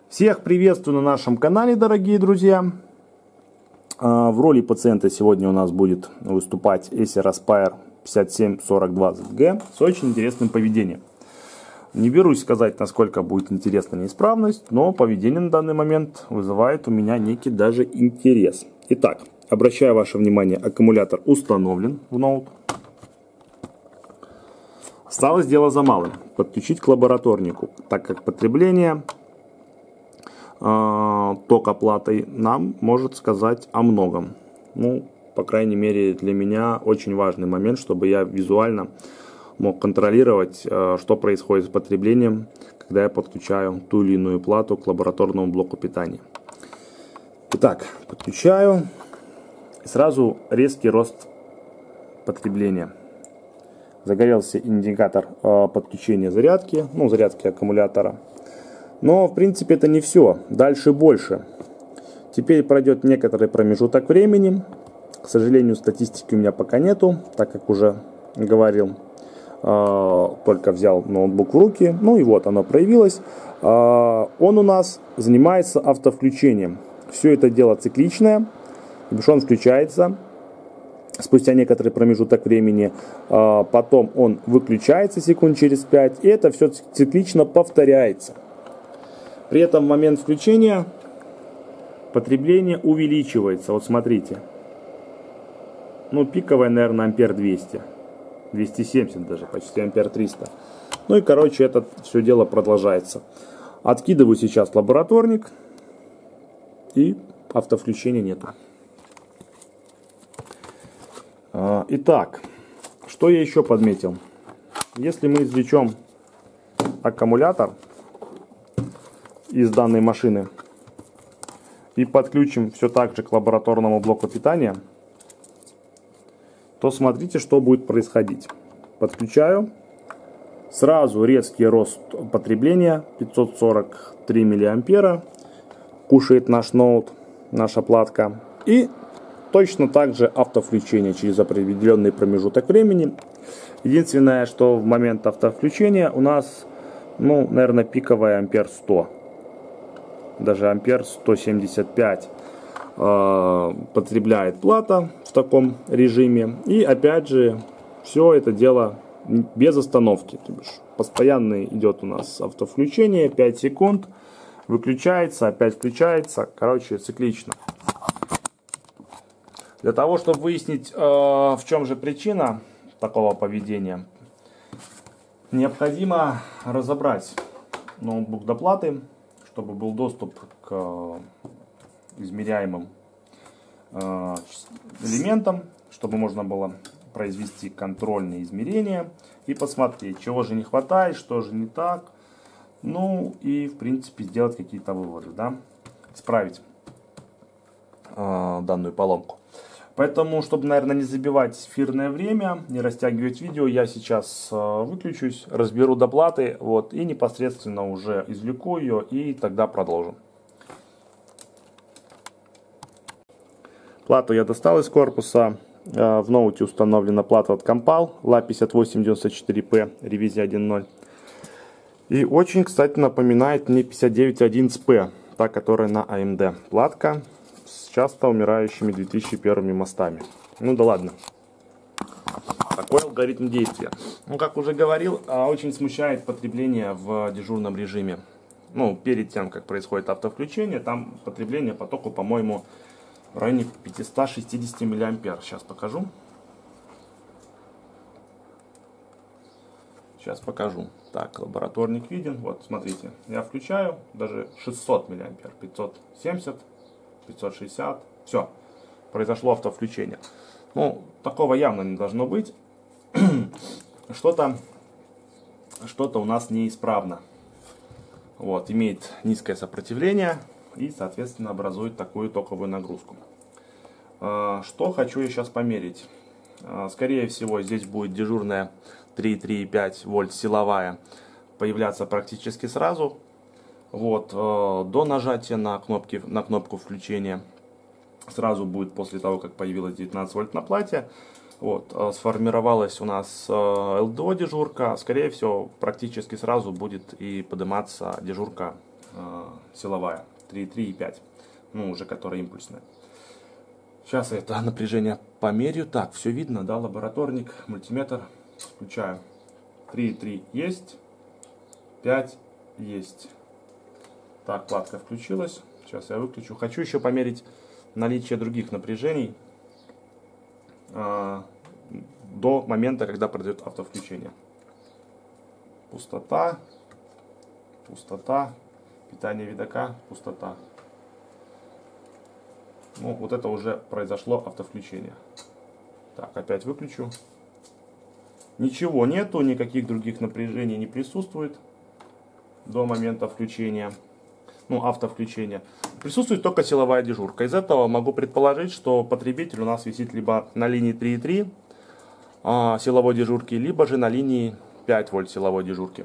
Всех приветствую на нашем канале, дорогие друзья. В роли пациента сегодня у нас будет выступать Acer Aspire 574020G с очень интересным поведением. Не берусь сказать, насколько будет интересна неисправность, но поведение на данный момент вызывает у меня некий даже интерес. Итак, обращаю ваше внимание, аккумулятор установлен в ноут. Осталось дело за малым. Подключить к лабораторнику, так как потребление тока платой нам может сказать о многом. Ну, по крайней мере, для меня очень важный момент, чтобы я визуально мог контролировать, что происходит с потреблением, когда я подключаю ту или иную плату к лабораторному блоку питания. Итак, подключаю. И сразу резкий рост потребления. Загорелся индикатор подключения зарядки, зарядки аккумулятора. Но, в принципе, это не все. Дальше больше. Теперь пройдет некоторый промежуток времени. К сожалению, статистики у меня пока нету, так как уже говорил. Только взял ноутбук в руки. Ну и вот оно проявилось. Он у нас занимается автовключением. Все это дело цикличное. Он включается спустя некоторый промежуток времени. Потом он выключается секунд через 5. И это все циклично повторяется. При этом в момент включения потребление увеличивается. Вот смотрите. Пиковое, наверное, ампер 200. 270 даже, почти ампер 300. Ну и, короче, это все дело продолжается. Откидываю сейчас лабораторник. И автовключения нету. Итак, что я еще подметил? Если мы извлечем аккумулятор из данной машины и подключим все так же к лабораторному блоку питания, то смотрите, что будет происходить. Подключаю. Сразу резкий рост потребления. 543 миллиампера. Кушает наш ноут, наша платка. И точно так же автовключение через определенный промежуток времени. Единственное, что в момент автовключения у нас, наверное, пиковая ампер 100. Даже ампер 175 потребляет плата в таком режиме. И опять же, все это дело без остановки. То бишь, постоянно идет у нас автовключение, 5 секунд, выключается, опять включается. Короче, циклично. Для того, чтобы выяснить, в чем же причина такого поведения, необходимо разобрать ноутбук до платы, чтобы был доступ к измеряемым элементам, чтобы можно было произвести контрольные измерения и посмотреть, чего же не хватает, что же не так. И в принципе сделать какие-то выводы, исправить данную поломку. Поэтому, чтобы, наверное, не забивать эфирное время, не растягивать видео, я сейчас выключусь, разберу доплаты, и непосредственно уже извлеку ее, и тогда продолжим. Плату я достал из корпуса. В ноуте установлена плата от Compal LA5894P, ревизия 1.0. И очень, кстати, напоминает мне 5911P, та, которая на AMD. Платка с часто умирающими 2001 мостами. Да ладно. Такой алгоритм действия. Как уже говорил, очень смущает потребление в дежурном режиме. Перед тем, как происходит автовключение, там потребление по току, по-моему, в районе 560 миллиампер. Сейчас покажу. Сейчас покажу. Так, лабораторник виден. Вот, смотрите. Я включаю. Даже 600 миллиампер. 570. 560. Все. Произошло автовключение. Такого явно не должно быть. Что-то у нас неисправно. Имеет низкое сопротивление и, соответственно, образует такую токовую нагрузку. Что хочу я сейчас померить. Скорее всего, здесь будет дежурная 3,5 вольт силовая появляться практически сразу. До нажатия на кнопку включения. Сразу будет после того, как появилась 19 вольт на плате. Сформировалась у нас LDO дежурка. Скорее всего, практически сразу будет и подниматься дежурка силовая 3,3 и 5, ну уже которая импульсная. Сейчас я это напряжение померю. Так, все видно, да, лабораторник, мультиметр. Включаю. 3,3 есть, 5 есть. Так, платка включилась. Сейчас я выключу. Хочу еще померить наличие других напряжений до момента, когда произойдет автовключение. Пустота, пустота, питание видока, пустота. Ну, вот это уже произошло автовключение. Так, опять выключу. Ничего нету, никаких других напряжений не присутствует до момента включения, ну, автовключения. Присутствует только силовая дежурка. Из этого могу предположить, что потребитель у нас висит либо на линии 3,3 силовой дежурки, либо же на линии 5 вольт силовой дежурки.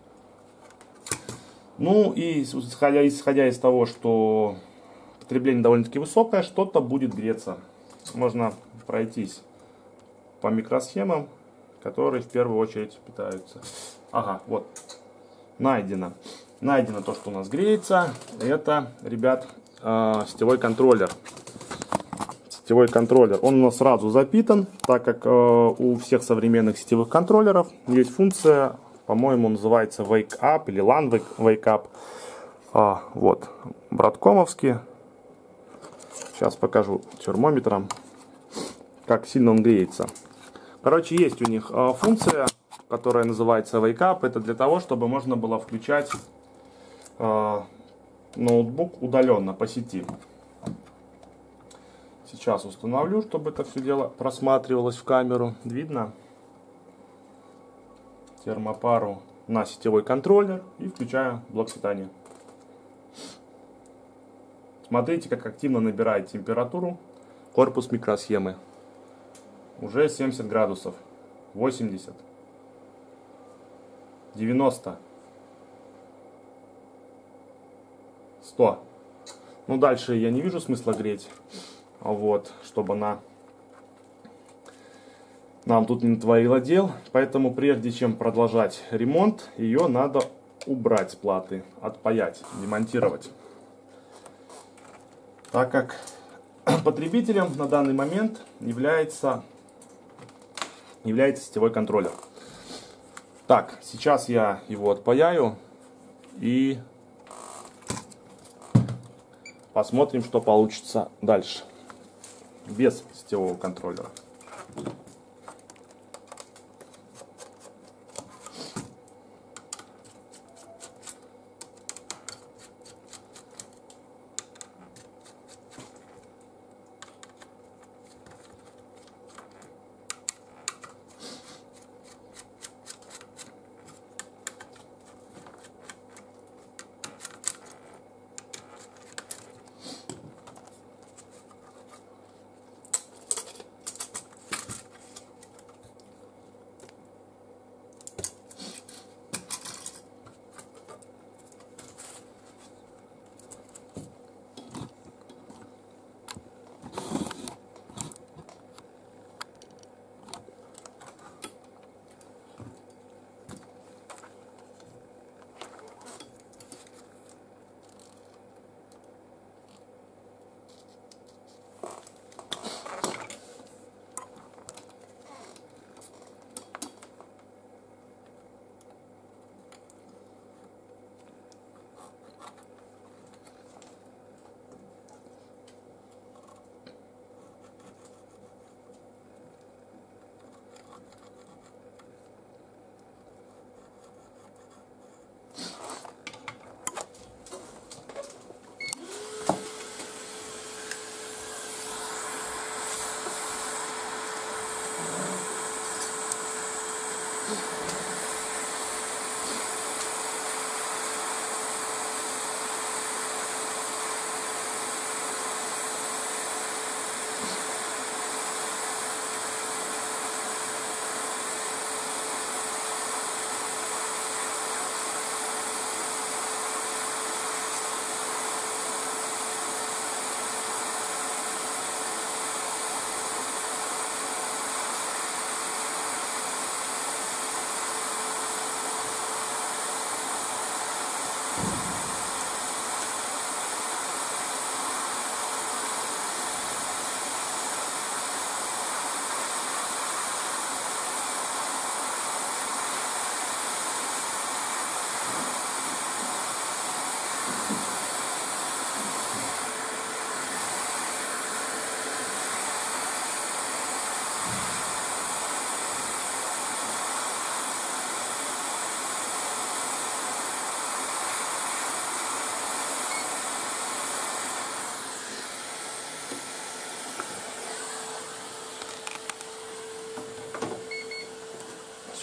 Ну и исходя из того, что потребление довольно-таки высокое, что-то будет греться. Можно пройтись по микросхемам, которые в первую очередь питаются. Ага, вот, найдено. Найдено то, что у нас греется. Это, ребят, сетевой контроллер. Сетевой контроллер. Он у нас сразу запитан, так как у всех современных сетевых контроллеров есть функция, по-моему, называется Wake Up или LAN Wake Up. Вот, браткомовский. Сейчас покажу термометром, как сильно он греется. Короче, есть у них функция, которая называется Wake Up. Это для того, чтобы можно было включать ноутбук удаленно по сети. Сейчас установлю, чтобы это все дело просматривалось в камеру. Видно термопару на сетевой контроллер и включаю блок питания. Смотрите, как активно набирает температуру корпус микросхемы. Уже 70 градусов, 80, 90, 100. Ну, дальше я не вижу смысла греть, вот, чтобы она нам тут не натворила дел. Поэтому прежде чем продолжать ремонт, ее надо убрать с платы, отпаять, демонтировать. Так как потребителем на данный момент является сетевой контроллер. Так, сейчас я его отпаяю и посмотрим, что получится дальше без сетевого контроллера.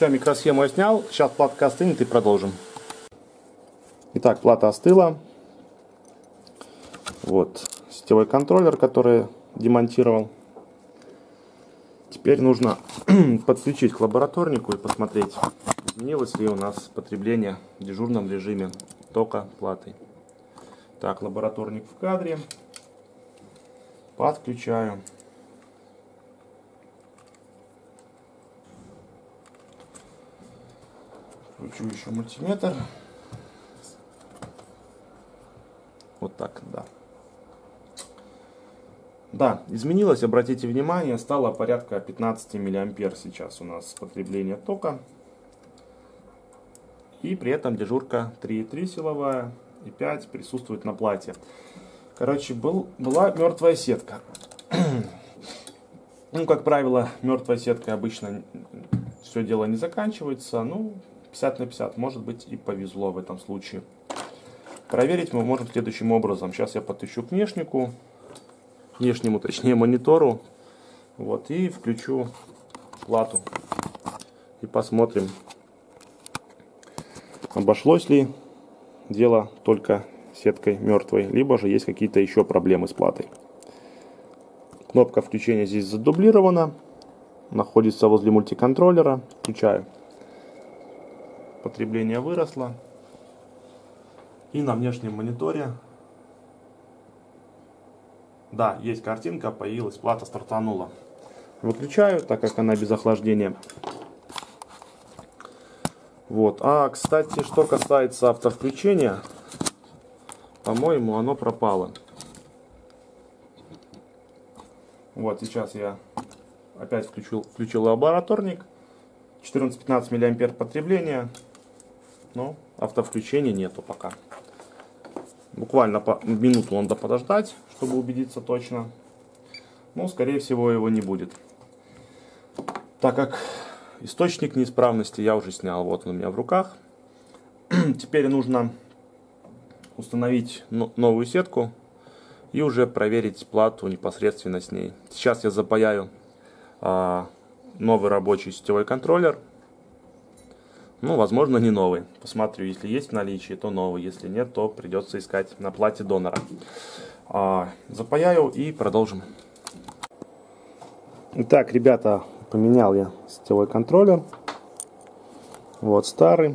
Все, микросхему я снял. Сейчас платка остынет и продолжим. Итак, плата остыла. Вот сетевой контроллер, который демонтировал. Теперь нужно подключить к лабораторнику и посмотреть, изменилось ли у нас потребление в дежурном режиме тока платы. Так, лабораторник в кадре. Подключаю. Включу еще мультиметр. Вот так, да. Да, изменилось, обратите внимание, стало порядка 15 миллиампер сейчас у нас потребление тока. И при этом дежурка 3,3 силовая и 5 присутствует на плате. Короче, была мертвая сетка. Ну, как правило, мертвая сетка обычно все дело не заканчивается. Ну, 50 на 50, может быть, и повезло в этом случае. Проверить мы можем следующим образом. Сейчас я подтащу к внешнику. Внешнему, точнее, монитору. Вот, и включу плату. И посмотрим, обошлось ли дело только сеткой мертвой, либо же есть какие-то еще проблемы с платой. Кнопка включения здесь задублирована. Находится возле мультиконтроллера. Включаю. Потребление выросло. И на внешнем мониторе, да, есть картинка, появилась, плата стартанула. Выключаю, так как она без охлаждения. Вот. А, кстати, что касается автовключения, по-моему, оно пропало. Вот, сейчас я опять включил лабораторник. 14-15 миллиампер потребления. Но автовключения нету пока. Буквально минуту надо подождать, чтобы убедиться точно. Но, скорее всего, его не будет. Так как источник неисправности я уже снял. Вот он у меня в руках. Теперь нужно установить новую сетку и уже проверить плату непосредственно с ней. Сейчас я запаяю новый рабочий сетевой контроллер. Ну, возможно, не новый. Посмотрю, если есть в наличии, то новый. Если нет, то придется искать на плате донора. Запаяю и продолжим. Итак, ребята, поменял я сетевой контроллер. Вот старый.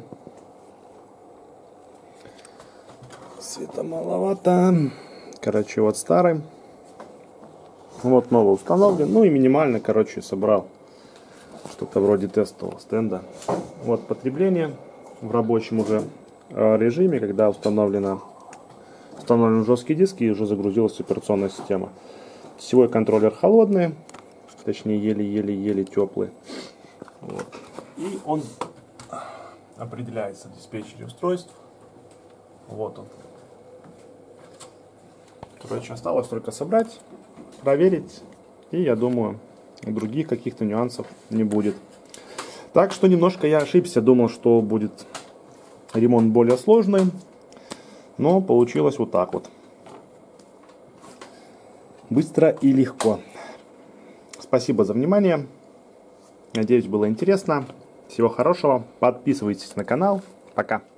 Света маловато. Короче, вот старый. Вот новый установлен. Ну и минимально, короче, собрал. Что-то вроде тестового стенда. Вот потребление в рабочем уже режиме, когда установлен жесткий диск и уже загрузилась операционная система. Сетевой контроллер холодный, точнее еле-еле теплый. Вот. И он определяется в диспетчере устройств. Вот он. Короче, осталось только собрать, проверить, и я думаю, других каких-то нюансов не будет. Так что немножко я ошибся, думал, что будет ремонт более сложный, но получилось вот так вот. Быстро и легко. Спасибо за внимание. Надеюсь, было интересно. Всего хорошего. Подписывайтесь на канал. Пока.